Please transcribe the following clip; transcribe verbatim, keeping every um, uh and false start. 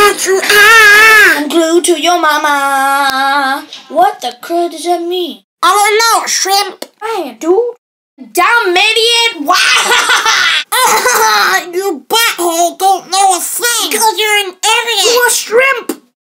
want you ah. I'm glued to your mama. What the crud does that mean? I don't know, shrimp. Hey, dude. Damn idiot.